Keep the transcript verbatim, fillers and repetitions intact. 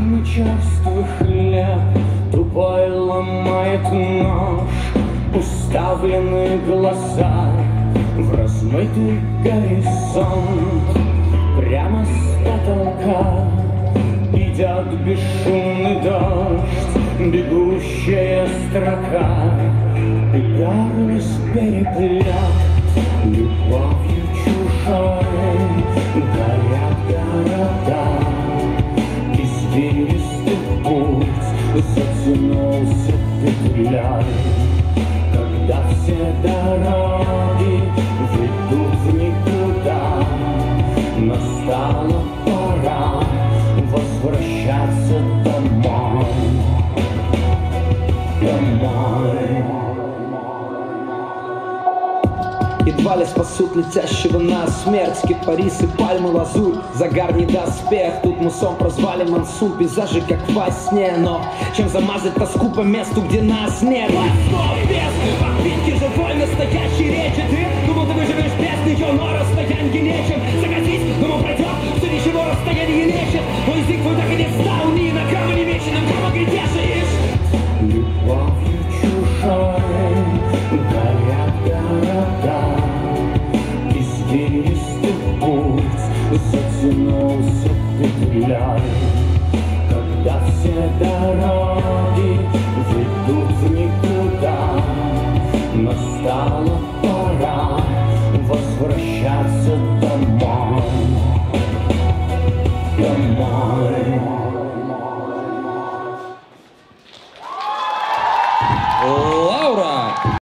Черный черствый хлеб тупой ломает нож, уставлены глаза в размытый горизонт. Прямо с потолка идет бесшумный дождь, бегущая строка, и горлось переплет любовью чужой. Горят города, извилистый путь затянулся петлей, когда все дороги ведут в никуда. Настала пора возвращаться домой, домой. Едва ли спасут летящего на смерть кипарисы, пальмы, лазурь, загар не доспех. Тут мы сон прозвали монсун, пейзажи как во сне. Но чем замазать тоску по месту, где нас нет? Снова бездны, подпитки живой настоящей речи. Ты думал, ты выживешь без нее, но расстоянье нечем загасить. Думал, пройдет, что ничего расстояние лечит. Мой язык твой так и не стал ни на кого не вечным, кого грядешишь. Любовью чужой горят города, извилистый путь затянулся петлей, когда все дороги ведут в никуда. Настала пора возвращаться домой, домой. Лаура!